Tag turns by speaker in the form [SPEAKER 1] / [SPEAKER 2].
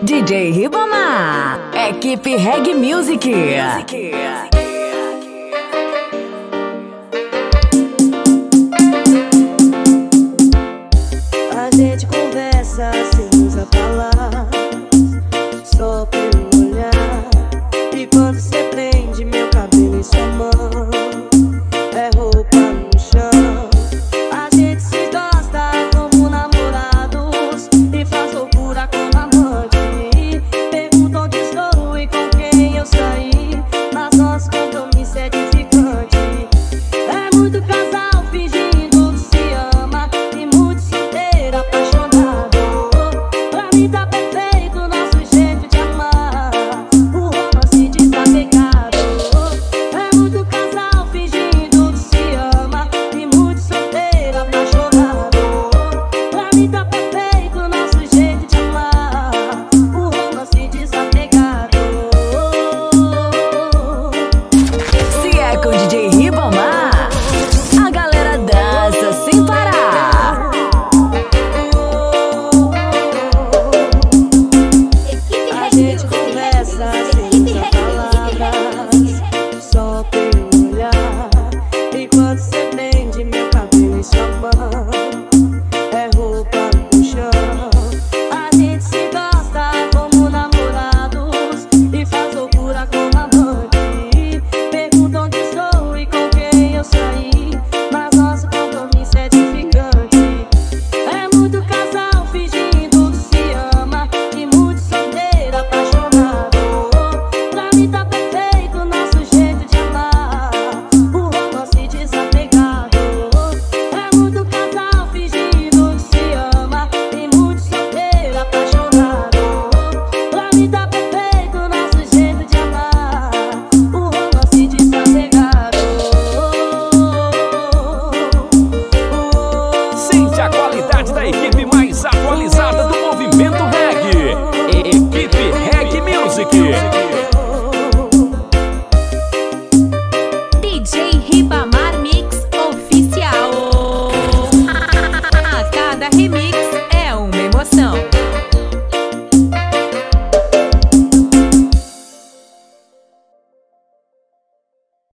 [SPEAKER 1] DJ Ribamar, equipe Reggae Music.
[SPEAKER 2] A gente conversa sem usar palavras, só pelo olhar. E quando cê prende meu cabelo em sua mão, é roupa no chão. A gente se gosta como namorados e faz loucura como amante. Pergunta onde estou e com quem eu saí, mas nosso compromisso é edificante. É muito casal fingindo que se ama e muito solteiro apaixonado. Pra mim tá perfeito o nosso jeito de amar, o romance desapegado. É muito casal fingindo que se ama e muito solteiro apaixonado. Pra mim tá perfeito o nosso jeito de amar, o romance desapegado.
[SPEAKER 1] Se é com DJ Ribamar, a galera dança sem parar.
[SPEAKER 2] A gente conversa sem usar palavras, só pelo olhar. E quando cê prende meu cabelo em sua mão, é roupa no chão. A gente se gosta como namorados e faz loucura como amante. Pergunta onde estou e com quem eu saí, mas nosso compromisso é edificante. É muito casal fingindo que se ama e muito solteiro apaixonado. Pra mim tá perfeito o nosso jeito de amar, o romance desapegado. É muito casal fingindo que se ama e muito solteiro apaixonado. Pra mim tá perfeito o nosso jeito de amar, o romance desapegado.
[SPEAKER 3] Sente a qualidade da equipe mais atualizada do movimento reggae. Equipe Reggae Music.